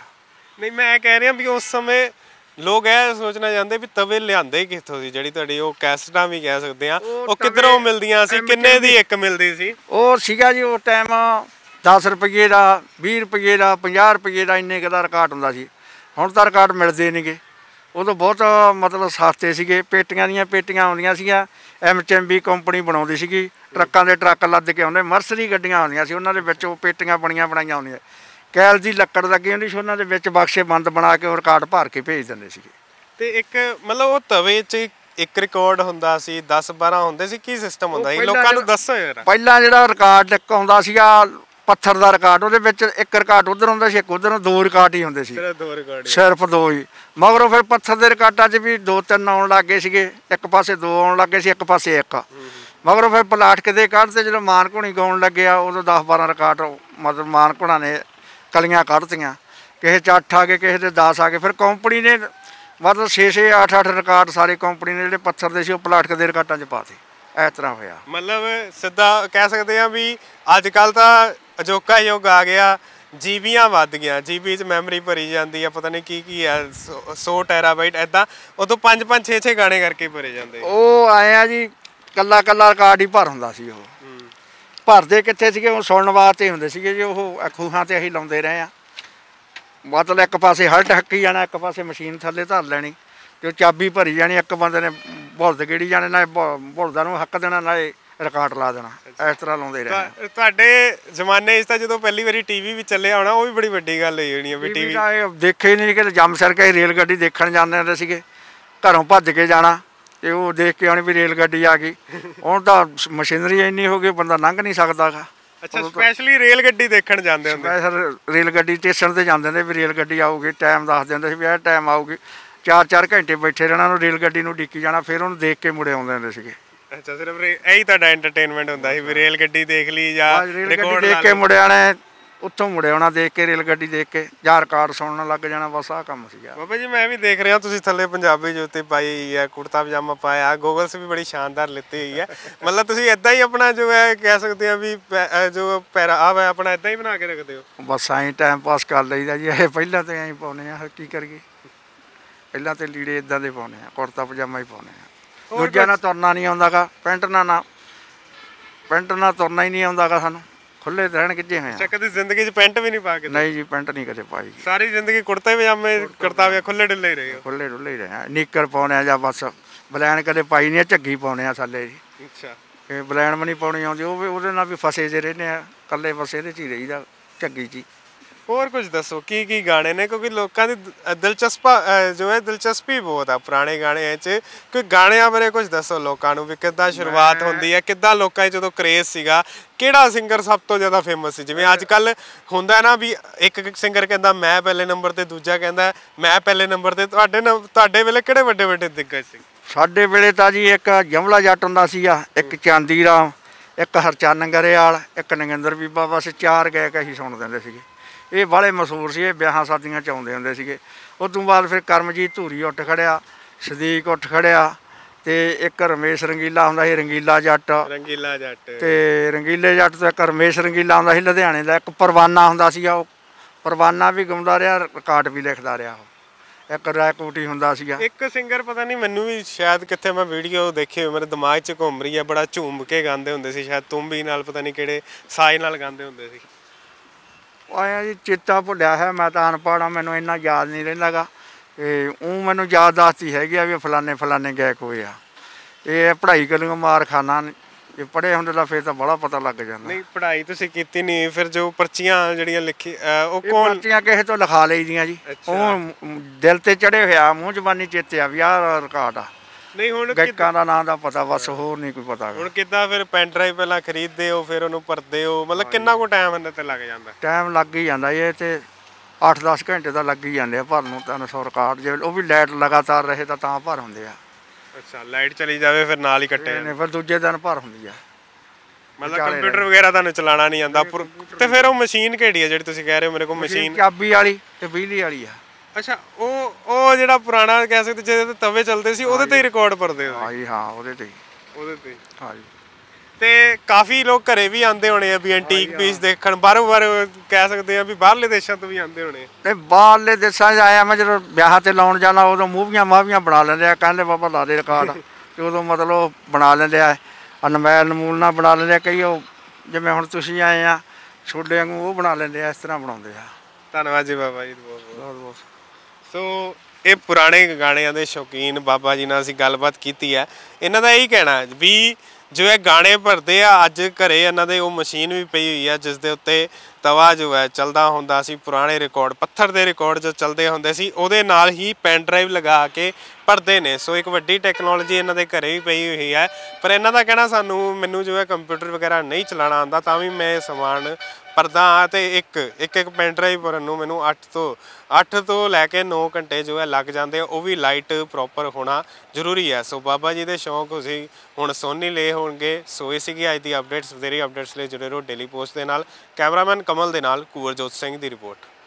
ਨਹੀਂ ਮੈਂ ਕਹਿ ਰਿਹਾ ਵੀ ਉਸ ਸਮੇਂ ਲੋਕ ਇਹ ਸੋਚਣਾ ਚਾਹੁੰਦੇ ਵੀ ਤਵੇ ਲਿਆਂਦੇ ਕਿੱਥੋਂ ਸੀ, ਜਿਹੜੀ ਤੁਹਾਡੀ ਉਹ ਕੈਸਟਾਂ ਵੀ ਕਹਿ ਸਕਦੇ ਆ, ਉਹ ਕਿੱਧਰੋਂ ਮਿਲਦੀਆਂ ਸੀ, ਕਿੰਨੇ ਦੀ ਇੱਕ ਮਿਲਦੀ ਸੀ? ਉਹ ਸੀਗਾ ਜੀ ਉਹ ਟਾਈਮ 10 ਰੁਪਏ ਦਾ, 20 ਰੁਪਏ ਦਾ, 50 ਰੁਪਏ ਦਾ, ਇੰਨੇ ਕੁ ਦਾ ਰਿਕਾਰਡ ਹੁੰਦਾ ਸੀ। ਹੁਣ ਤਾਂ ਰਿਕਾਰਡ ਮਿਲਦੇ ਨਹੀਂਗੇ। ਉਦੋਂ ਬਹੁਤ ਮਤਲਬ ਸਸਤੇ ਸੀਗੇ। ਪੇਟੀਆਂ ਦੀਆਂ ਪੇਟੀਆਂ ਆਉਂਦੀਆਂ ਸੀਗੀਆਂ, MHMV ਕੰਪਨੀ ਬਣਾਉਂਦੀ ਸੀਗੀ, ਟਰੱਕਾਂ ਦੇ ਟਰੱਕ ਲੱਦ ਕੇ ਆਉਂਦੇ, ਮਰਸਰੀ ਗੱਡੀਆਂ ਆਉਂਦੀਆਂ ਸੀ, ਉਹਨਾਂ ਦੇ ਵਿੱਚ ਉਹ ਪੇਟੀਆਂ ਬਣਾਈਆਂ ਆਉਂਦੀਆਂ, ਕੈਲ ਦੀ ਲੱਕੜ ਲੱਗੀ ਹੁੰਦੀ ਸੀ, ਉਹਨਾਂ ਦੇ ਵਿੱਚ ਬਕਸੇ ਬੰਦ ਬਣਾ ਕੇ ਉਹ ਰਿਕਾਰਡ ਭਰ ਕੇ ਭੇਜ ਦਿੰਦੇ ਸੀਗੇ। ਤੇ ਇੱਕ ਮਤਲਬ ਉਹ ਤਵੇ 'ਚ ਇੱਕ ਰਿਕਾਰਡ ਹੁੰਦਾ ਸੀ, 10-12 ਹੁੰਦੇ ਸੀ, ਕੀ ਸਿਸਟਮ ਹੁੰਦਾ ਸੀ? ਲੋਕਾਂ ਨੂੰ ਦੱਸੋ ਯਾਰ। ਪਹਿਲਾਂ ਜਿਹੜਾ ਰਿਕਾਰਡ ਇੱਕ ਆਉਂਦਾ ਸੀਗਾ ਪੱਥਰ ਦਾ ਰਿਕਾਰਡ, ਉਹਦੇ ਵਿੱਚ ਇੱਕ ਰਿਕਾਰਡ ਉੱਧਰ ਹੁੰਦਾ ਸੀ, ਇੱਕ ਉੱਧਰ, 2 ਰਿਕਾਰਡ ਹੀ ਹੁੰਦੇ ਸੀ, ਸਿਰਫ 2 ਹੀ। ਮਗਰੋਂ ਫਿਰ ਪੱਥਰ ਦੇ ਰਿਕਾਰਡਾਂ 'ਚ ਵੀ 2-3 ਆਉਣ ਲੱਗ ਗਏ ਸੀਗੇ, ਇੱਕ ਪਾਸੇ 2 ਆਉਣ ਲੱਗ ਗਏ ਸੀ, ਇੱਕ ਪਾਸੇ 1। ਮਗਰੋਂ ਫਿਰ ਪਲਾਟਕ ਦੇ ਕੱਢਦੇ, ਜਦੋਂ ਮਾਨ ਘੁਣੀ ਗਾਉਣ ਲੱਗਿਆ ਉਦੋਂ 10-12 ਰਿਕਾਰਡ ਮਤਲਬ ਮਾਨ ਘੁਣਾ ਨੇ ਕਲੀਆਂ ਕੱਢਤੀਆਂ, ਕਿਸੇ 'ਚ 8 ਆ ਗਏ, ਕਿਸੇ ਦੇ 10 ਆ ਗਏ। ਫਿਰ ਕੰਪਨੀ ਨੇ ਮਤਲਬ 6-6, 8-8 ਰਿਕਾਰਡ ਸਾਰੇ ਕੰਪਨੀ ਨੇ ਜਿਹੜੇ ਪੱਥਰ ਦੇ ਸੀ ਉਹ ਪਲਾਟਕ ਦੇ ਰਿਕਾਰਡਾਂ 'ਚ ਪਾਤੇ। ਇਸ ਤਰ੍ਹਾਂ ਹੋਇਆ। ਮਤਲਬ ਸਿੱਧਾ ਕਹਿ ਸਕਦੇ ਆ ਵੀ ਅੱਜ ਕੱਲ੍ਹ ਤਾਂ ਅਜੋਕਾ ਯੁੱਗ ਆ ਗਿਆ, ਜੀਬੀਆਂ ਵੱਧ ਗਿਆ, ਜੀਬੀ 'ਚ ਮੈਮਰੀ ਭਰੀ ਜਾਂਦੀ ਆ, ਪਤਾ ਨਹੀਂ ਕੀ ਆ, 100 ਟੈਰਾਬਾਈਟ ਇੱਦਾਂ। ਉਦੋਂ 5-5, 6-6 ਗਾਣੇ ਕਰਕੇ ਭਰੇ ਜਾਂਦੇ। ਉਹ ਆਏ ਆ ਜੀ, ਕੱਲਾ ਰਿਕਾਰਡ ਹੀ ਭਰ ਹੁੰਦਾ ਸੀ। ਉਹ ਭਰਦੇ ਕਿੱਥੇ ਸੀਗੇ, ਉਹ ਸੁਣਨ ਵਾਸਤੇ ਹੁੰਦੇ ਸੀਗੇ ਜੀ। ਉਹ ਖੂਹਾਂ 'ਤੇ ਅਸੀਂ ਲਾਉਂਦੇ ਰਹੇ ਆ, ਮਤਲਬ ਇੱਕ ਪਾਸੇ ਹਲਟ ਹੱਕੀ ਜਾਣਾ, ਇੱਕ ਪਾਸੇ ਮਸ਼ੀਨ ਥੱਲੇ ਧਰ ਲੈਣੀ ਤੇ ਉਹ ਚਾਬੀ ਭਰੀ ਜਾਣੀ, ਇੱਕ ਬੰਦੇ ਨੇ ਬੁਲਦ ਗੇੜੀ ਜਾਣੇ, ਨਾਲੇ ਬੁਲਦਾਂ ਨੂੰ ਹੱਕ ਦੇਣਾ, ਨਾਲੇ ਰਿਕਾਰਡ ਲਾ ਦੇਣਾ। ਇਸ ਤਰ੍ਹਾਂ ਲਾਉਂਦੇ ਰਹੇ। ਤੁਹਾਡੇ ਜ਼ਮਾਨੇ 'ਚ ਤਾਂ ਜਦੋਂ ਪਹਿਲੀ ਵਾਰੀ ਟੀਵੀ ਵੀ ਚੱਲਿਆ ਹੋਣਾ, ਉਹ ਵੀ ਬੜੀ ਵੱਡੀ ਗੱਲ ਹੋਈ ਹੋਣੀ ਆ ਵੀ ਟੀਵੀ ਦੇਖੇ ਹੀ ਨਹੀਂ। ਕਿ ਜੰਮ ਸਰ ਕੇ ਰੇਲ ਗੱਡੀ ਦੇਖਣ ਜਾਂਦੇ ਹੁੰਦੇ ਸੀਗੇ, ਘਰੋਂ ਭੱਜ ਕੇ ਜਾਣਾ ਤੇ ਉਹ ਦੇਖ ਕੇ ਆਉਣੀ ਵੀ ਰੇਲ ਗੱਡੀ ਆ ਗਈ। ਹੁਣ ਤਾਂ ਮਸ਼ੀਨਰੀ ਇੰਨੀ ਹੋ ਗਈ, ਬੰਦਾ ਲੰਘ ਨਹੀਂ ਸਕਦਾ ਗਾ। ਅੱਛਾ, ਸਪੈਸ਼ਲੀ ਰੇਲ ਗੱਡੀ ਦੇਖਣ ਜਾਂਦੇ ਹੁੰਦੇ? ਸਪੈਸ਼ਲ ਰੇਲ ਗੱਡੀ ਸਟੇਸ਼ਨ 'ਤੇ ਜਾਂਦੇ ਹੁੰਦੇ ਵੀ ਰੇਲ ਗੱਡੀ ਆਊਗੀ, ਟਾਈਮ ਦੱਸ ਦਿੰਦੇ ਸੀ ਵੀ ਇਹ ਟਾਈਮ ਆਊਗੀ। 4-4 ਘੰਟੇ ਬੈਠੇ ਰਹਿਣਾ, ਉਹਨੂੰ ਰੇਲ ਗੱਡੀ ਨੂੰ ਉਡੀਕੀ ਜਾਣਾ, ਫਿਰ ਉਹਨੂੰ ਦੇਖ ਕੇ ਮੁੜੇ ਆਉਂਦੇ ਹੁੰਦੇ ਸੀਗੇ। ਅੱਛਾ, ਸਿਰਫ ਇਹੀ ਤੁਹਾਡਾ ਐਂਟਰਟੇਨਮੈਂਟ ਹੁੰਦਾ ਸੀ ਵੀ ਰੇਲ ਗੱਡੀ ਦੇਖ ਲਈ ਜਾਂ ਰਿਕਾਰਡ ਦੇਖ ਕੇ ਮੁੜੇ ਆਉਣਾ, ਉੱਥੋਂ ਮੁੜੇ ਆਉਣਾ ਦੇਖ ਕੇ, ਰੇਲ ਗੱਡੀ ਦੇਖ ਕੇ ਜਾਂ ਰਿਕਾਰਡ ਸੁਣਨ ਲੱਗ ਜਾਣਾ। ਬਸ ਆਹ ਕੰਮ ਸੀਗਾ। ਬਾਬਾ ਜੀ ਮੈਂ ਵੀ ਦੇਖ ਰਿਹਾ ਤੁਸੀਂ ਥੱਲੇ ਪੰਜਾਬੀ ਜੁੱਤੀ ਪਾਈ ਹੋਈ ਹੈ, ਕੁੜਤਾ ਪਜਾਮਾ ਪਾਇਆ, ਗੋਗਲਸ ਵੀ ਬੜੀ ਸ਼ਾਨਦਾਰ ਲਿੱਤੀ ਹੋਈ ਹੈ। ਮਤਲਬ ਤੁਸੀਂ ਇੱਦਾਂ ਹੀ ਆਪਣਾ ਜੋ ਹੈ ਕਹਿ ਸਕਦੇ ਆ ਵੀ ਜੋ ਪਹਿਰਾਵਾ ਹੈ ਆਪਣਾ ਇੱਦਾਂ ਹੀ ਬਣਾ ਕੇ ਰੱਖਦੇ ਹੋ? ਬਸ ਐਂ ਟਾਈਮ ਪਾਸ ਕਰ ਲਈਦਾ ਜੀ। ਇਹ ਪਹਿਲਾਂ ਤਾਂ ਐਂ ਪਾਉਂਦੇ ਆ, ਕੀ ਕਰੀਏ, ਪਹਿਲਾਂ ਤਾਂ ਲੀੜੇ ਇੱਦਾਂ ਦੇ ਪਾਉਂਦੇ ਆ, ਕੁੜਤਾ ਪਜਾਮਾ ਹੀ ਪਾਉਂਦੇ ਆ। ਦੂਜਿਆਂ ਨਾਲ ਤੁਰਨਾ ਨਹੀਂ ਆਉਂਦਾ ਗਾ, ਪੈਂਟ ਨਾਲ ਤੁਰਨਾ ਹੀ ਨਹੀਂ ਆਉਂਦਾ ਗਾ ਸਾਨੂੰ, ਖੁੱਲੇ ਰਹਿਣ ਗਿੱਜੇ ਹੋਏ ਆ। ਕਦੇ ਜ਼ਿੰਦਗੀ 'ਚ ਪੈਂਟ ਵੀ ਨਹੀਂ ਪਾ ਕੇ? ਨਹੀਂ ਜੀ, ਪੈਂਟ ਨਹੀਂ ਕਦੇ ਪਾਈ। ਸਾਰੀ ਜ਼ਿੰਦਗੀ ਕੁੜਤੇ ਪਜਾਮੇ ਕਰਤਾਵੇ ਖੁੱਲੇ ਡੁੱਲੇ ਹੀ ਰਹੇ? ਖੁੱਲੇ ਡੁੱਲੇ ਹੀ ਰਹੇ ਆ। ਨੀਕਰ ਪਾਉਂਦੇ ਆ ਜਾਂ ਬਸ ਬਲੈਨ ਕਦੇ ਪਾਈ ਨਹੀਂ, ਝੱਗੀ ਪਾਉਂਦੇ ਆ ਥੱਲੇ ਜੀ। ਅੱਛਾ, ਇਹ ਬਲੈਨ ਵੀ ਨਹੀਂ ਪਾਉਣੀ ਆਉਂਦੀ, ਉਹ ਵੀ ਉਹਦੇ ਨਾਲ ਵੀ ਫਸੇ ਜੇ ਰਹਿੰਦੇ ਆ, ਇਕੱਲੇ ਬਸ ਇਹਦੇ 'ਚ ਹੀ ਰਹੀਦਾ, ਝੱਗੀ 'ਚ ਹੀ। ਹੋਰ ਕੁਝ ਦੱਸੋ ਕੀ ਗਾਣੇ ਨੇ, ਕਿਉਂਕਿ ਲੋਕਾਂ ਦੀ ਦਿਲਚਸਪੀ ਬਹੁਤ ਆ ਪੁਰਾਣੇ ਗਾਣਿਆਂ 'ਚ। ਕੋਈ ਗਾਣਿਆਂ ਬਾਰੇ ਕੁਝ ਦੱਸੋ ਲੋਕਾਂ ਨੂੰ ਵੀ ਕਿੱਦਾਂ ਸ਼ੁਰੂਆਤ ਹੁੰਦੀ ਹੈ, ਕਿੱਦਾਂ ਲੋਕਾਂ 'ਚ ਜਦੋਂ ਕਰੇਜ਼ ਸੀਗਾ, ਕਿਹੜਾ ਸਿੰਗਰ ਸਭ ਤੋਂ ਜ਼ਿਆਦਾ ਫੇਮਸ ਸੀ? ਜਿਵੇਂ ਅੱਜ ਕੱਲ੍ਹ ਹੁੰਦਾ ਨਾ ਵੀ ਇੱਕ ਸਿੰਗਰ ਕਹਿੰਦਾ ਮੈਂ ਪਹਿਲੇ ਨੰਬਰ 'ਤੇ, ਦੂਜਾ ਕਹਿੰਦਾ ਮੈਂ ਪਹਿਲੇ ਨੰਬਰ 'ਤੇ। ਤੁਹਾਡੇ ਵੇਲੇ ਕਿਹੜੇ ਵੱਡੇ ਦਿੱਗਜ ਸੀ? ਸਾਡੇ ਵੇਲੇ ਤਾਂ ਜੀ ਇੱਕ ਜਮਲਾ ਜੱਟ ਹੁੰਦਾ ਸੀਗਾ, ਇੱਕ ਚਾਂਦੀ ਰਾਮ, ਇੱਕ ਹਰਚੰਨ ਗਰੇਵਾਲ, ਇੱਕ ਨਗਿੰਦਰ ਬੀਬਾ। ਬਸ 4 ਗਾਇਕ ਅਸੀਂ ਸੁਣ ਦਿੰਦੇ ਸੀਗੇ। ਇਹ ਬਾਹਲੇ ਮਸ਼ਹੂਰ ਸੀ, ਇਹ ਵਿਆਹਾਂ ਸ਼ਾਦੀਆਂ 'ਚ ਆਉਂਦੇ ਹੁੰਦੇ ਸੀਗੇ। ਉਸ ਤੋਂ ਬਾਅਦ ਫਿਰ ਕਰਮਜੀਤ ਧੂਰੀ ਉੱਠ ਖੜਿਆ, ਸਦੀਕ ਉੱਠ ਖੜਿਆ, ਤੇ ਇੱਕ ਰਮੇਸ਼ ਰੰਗੀਲਾ ਹੁੰਦਾ ਸੀ, ਰੰਗੀਲਾ ਜੱਟ। ਤੇ ਰੰਗੀਲੇ ਜੱਟ ਤੋਂ ਇੱਕ ਰਮੇਸ਼ ਰੰਗੀਲਾ ਹੁੰਦਾ ਸੀ ਲੁਧਿਆਣੇ ਦਾ। ਇੱਕ ਪਰਵਾਨਾ ਹੁੰਦਾ ਸੀਗਾ, ਉਹ ਪਰਵਾਨਾ ਵੀ ਗਾਉਂਦਾ ਰਿਹਾ, ਰਿਕਾਰਡ ਵੀ ਲਿਖਦਾ ਰਿਹਾ। ਉਹ ਇੱਕ ਰੈਕੋਟੀ ਹੁੰਦਾ ਸੀਗਾ। ਇੱਕ ਸਿੰਗਰ ਪਤਾ ਨਹੀਂ, ਮੈਨੂੰ ਵੀ ਸ਼ਾਇਦ ਕਿੱਥੇ ਮੈਂ ਵੀਡੀਓ ਦੇਖੀ ਹੋਈ, ਮੇਰੇ ਦਿਮਾਗ 'ਚ ਘੁੰਮ ਰਹੀ ਹੈ, ਬੜਾ ਝੂਮ ਕੇ ਗਾਉਂਦੇ ਹੁੰਦੇ ਸੀ, ਸ਼ਾਇਦ ਤੁੰਬੀ ਨਾਲ, ਪਤਾ ਨਹੀਂ ਕਿਹੜੇ ਸਾਜ਼ ਨਾਲ ਗਾਉਂਦੇ ਹੁੰਦੇ ਸੀ। ਆਇਆ ਜੀ, ਚੇਤਾ ਭੁੱਲਿਆ ਹੈ, ਮੈਂ ਤਾਂ ਅਨਪੜ੍ਹ ਹਾਂ, ਮੈਨੂੰ ਇੰਨਾ ਯਾਦ ਨਹੀਂ ਰਹਿੰਦਾ ਗਾ। ਅਤੇ ਉਹ ਮੈਨੂੰ ਯਾਦ ਦੱਸਦੀ ਹੈਗੀ ਆ ਵੀ ਫਲਾਣੇ ਗਾਇਕ ਹੋਏ ਆ। ਇਹ ਪੜ੍ਹਾਈ ਕਰਨ ਮਾਰ ਖਾਨਾ, ਜੇ ਪੜ੍ਹੇ ਹੁੰਦੇ ਤਾਂ ਫਿਰ ਤਾਂ ਬੜਾ ਪਤਾ ਲੱਗ ਜਾਂਦਾ। ਨਹੀਂ, ਪੜ੍ਹਾਈ ਤੁਸੀਂ ਕੀਤੀ ਨਹੀਂ, ਫਿਰ ਜੋ ਪਰਚੀਆਂ ਜਿਹੜੀਆਂ ਲਿਖੀ ਉਹ ਪਰਚੀਆਂ ਕਿਸੇ ਤੋਂ ਲਿਖਾ ਲਈ ਦੀਆਂ ਜੀ। ਉਹ ਦਿਲ 'ਤੇ ਚੜ੍ਹੇ ਹੋਇਆ, ਮੂੰਹ ਜ਼ਬਾਨੀ ਚੇਤੇ ਆ ਵੀ ਆਹ ਰਿਕਾਰਡ ਆ। ਨਹੀਂ, ਹੁਣ ਗਾਇਕਾਂ ਦਾ ਨਾਂ ਦਾ ਪਤਾ, ਬਸ ਹੋਰ ਨਹੀਂ ਕੋਈ ਪਤਾ। ਹੁਣ ਕਿੱਦਾਂ ਫਿਰ ਪੈਨ ਡਰਾਈਵ ਪਹਿਲਾਂ ਖਰੀਦਦੇ ਹੋ, ਫਿਰ ਉਹਨੂੰ ਭਰਦੇ ਹੋ, ਮਤਲਬ ਕਿੰਨਾ ਕੁ ਟਾਈਮ ਇਹਨਾਂ 'ਤੇ ਲੱਗ ਜਾਂਦਾ? ਟਾਈਮ ਲੱਗ ਹੀ ਜਾਂਦਾ ਇਹ ਤੇ 8-10 ਘੰਟੇ ਤਾਂ ਲੱਗ ਹੀ ਜਾਂਦੇ ਆ ਭਰਨ ਨੂੰ। 300 ਰਿਕਾਰਡ ਜੇ ਉਹ ਵੀ ਲਾਈਟ ਲਗਾਤਾਰ ਰਹੇ ਤਾਂ ਭਰ ਹੁੰਦੇ ਆ। ਅੱਛਾ, ਲਾਈਟ ਚਲੀ ਜਾਵੇ ਫਿਰ ਨਾਲ ਹੀ ਕੱਟੇ ਨੇ, ਫਿਰ ਦੂਜੇ ਦਿਨ ਭਰ ਹੁੰਦੀ ਆ। ਮਤਲਬ ਕੰਪਿਊਟਰ ਵਗੈਰਾ ਤੁਹਾਨੂੰ ਚਲਾਉਣਾ ਨਹੀਂ ਆਉਂਦਾ? ਤੇ ਫਿਰ ਉਹ ਮਸ਼ੀਨ ਕਿਹੜੀ ਆ ਜਿਹੜੀ ਤੁਸੀਂ ਕਹਿ ਰਹੇ ਹੋ ਮੇਰੇ ਕੋਲ ਮਸ਼ੀਨ? ਚਾਬੀ ਵਾਲੀ ਤੇ ਬਿਜਲੀ ਵਾਲੀ ਆ। ਅੱਛਾ, ਉਹ ਜਿਹੜਾ ਪੁਰਾਣਾ ਕਹਿ ਸਕਦੇ ਜਿਹਦੇ ਤੇ ਤਵੇ ਚੱਲਦੇ ਸੀ, ਉਹਦੇ ਤੇ ਹੀ ਰਿਕਾਰਡ ਭਰਦੇ ਹੋ? ਹਾਂਜੀ ਹਾਂ, ਉਹਦੇ ਤੇ ਹੀ। ਹਾਂਜੀ। ਤੇ ਕਾਫੀ ਲੋਕ ਘਰੇ ਵੀ ਆਉਂਦੇ ਹੋਣੇ ਆ ਵੀ ਐਂਟੀਕ ਪੀਸ ਦੇਖਣ, ਬਾਹਰੋਂ ਬਾਹਰ ਕਹਿ ਸਕਦੇ ਆ ਵੀ ਬਾਹਰਲੇ ਦੇਸ਼ਾਂ ਤੋਂ ਵੀ ਆਉਂਦੇ ਹੋਣੇ। ਨਹੀਂ ਬਾਹਰਲੇ ਦੇਸਾਂ 'ਚ ਆਇਆ ਮੈਂ, ਜਦੋਂ ਵਿਆਹ ਤੇ ਲਾਉਣ ਜਾਣਾ ਉਦੋਂ ਮੂਵੀਆਂ ਮਾਵੀਆਂ ਬਣਾ ਲੈਂਦੇ ਆ, ਕਹਿੰਦੇ ਬਾਬਾ ਲਾ ਦੇ ਰਿਕਾਰਡ ਤੇ ਉਦੋਂ ਮਤਲਬ ਬਣਾ ਲੈਂਦੇ ਆ, ਅਨਮੈਲ ਨਮੂਨਾ ਬਣਾ ਲੈਂਦੇ ਆ ਕਈ, ਉਹ ਜਿਵੇਂ ਹੁਣ ਤੁਸੀਂ ਆਏ ਆ ਛੋਡੇ ਵਾਂਗੂ ਉਹ ਬਣਾ ਲੈਂਦੇ ਆ, ਇਸ ਤਰ੍ਹਾਂ ਬਣਾਉਂਦੇ ਆ। ਧੰਨਵਾਦ ਜੀ ਬਾਬਾ ਜੀ, ਬਹੁਤ ਬਹੁਤ ਬਹੁਤ। ਸੋ ਇਹ ਪੁਰਾਣੇ ਗਾਣਿਆਂ ਦੇ ਸ਼ੌਕੀਨ ਬਾਬਾ ਜੀ ਨਾਲ ਅਸੀਂ ਗੱਲਬਾਤ ਕੀਤੀ ਹੈ। ਇਹਨਾਂ ਦਾ ਇਹੀ ਕਹਿਣਾ ਵੀ ਜੋ ਇਹ ਗਾਣੇ ਭਰਦੇ ਆ, ਅੱਜ ਘਰੇ ਇਹਨਾਂ ਦੇ ਉਹ ਮਸ਼ੀਨ ਵੀ ਪਈ ਹੋਈ ਆ ਜਿਸ ਦੇ ਉੱਤੇ ਤਵਾ ਜੋ ਹੈ ਚੱਲਦਾ ਹੁੰਦਾ ਸੀ। ਪੁਰਾਣੇ ਰਿਕਾਰਡ, ਪੱਥਰ ਦੇ ਰਿਕਾਰਡ ਜੋ ਚੱਲਦੇ ਹੁੰਦੇ ਸੀ, ਉਹਦੇ ਨਾਲ ਹੀ ਪੈਨ ਡਰਾਈਵ ਲਗਾ ਕੇ ਭਰਦੇ ਨੇ। ਸੋ ਇੱਕ ਵੱਡੀ ਟੈਕਨੋਲੋਜੀ ਇਹਨਾਂ ਦੇ ਘਰੇ ਵੀ ਪਈ ਹੋਈ ਹੈ। ਪਰ ਇਹਨਾਂ ਦਾ ਕਹਿਣਾ ਮੈਨੂੰ ਜੋ ਹੈ ਕੰਪਿਊਟਰ ਵਗੈਰਾ ਨਹੀਂ ਚਲਾਉਣਾ ਆਉਂਦਾ, ਤਾਂ ਵੀ ਮੈਂ ਸਮਾਨ ਭਰਦਾ ਹਾਂ ਅਤੇ ਇੱਕ ਪੈਨ ਡਰਾਈਵ ਭਰਨ ਨੂੰ ਮੈਨੂੰ 8 ਤੋਂ ਲੈ ਕੇ 9 ਘੰਟੇ ਜੋ ਹੈ ਲੱਗ ਜਾਂਦੇ ਆ, ਉਹ ਵੀ ਲਾਈਟ ਪ੍ਰੋਪਰ ਹੋਣਾ ਜ਼ਰੂਰੀ ਹੈ। ਸੋ ਬਾਬਾ ਜੀ ਦੇ ਸ਼ੌਂਕ ਤੁਸੀਂ ਹੁਣ ਸੁਣ ਹੀ ਲਏ ਹੋਣਗੇ। ਸੋ ਇਹ ਸੀਗੀ ਅੱਜ ਦੀ ਅਪਡੇਟਸ। ਵਧੇਰੇ ਅਪਡੇਟਸ ਲਈ ਜੁੜੇ ਰਹੋ ਡੇਲੀ ਪੋਸਟ ਦੇ ਨਾਲ। ਕੈਮਰਾਮੈਨ ਕਮਲ ਦੇ ਨਾਲ ਕੁਵਰਜੋਤ ਸਿੰਘ ਦੀ ਰਿਪੋਰਟ।